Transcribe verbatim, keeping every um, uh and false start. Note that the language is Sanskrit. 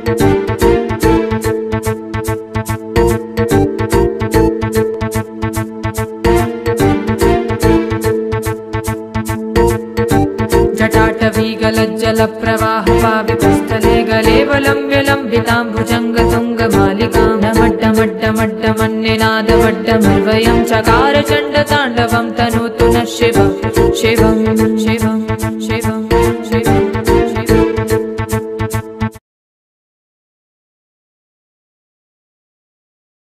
जटाटवीगलज्जलप्रवाह पावितस्थले गलेवलम्ब्य लम्बिताम्बुजङ्गतुङ्गमालिकां नमड्डमड्डमड्डमन्निनादमड्डमर्वयं चकार चण्डताण्डवं तनोतु नः शिवं शिवं शिवं शिवम्।